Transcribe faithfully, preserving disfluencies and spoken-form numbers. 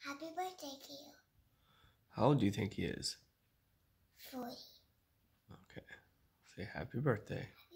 Happy birthday to you. How old do you think he is? forty. Okay. Say happy birthday.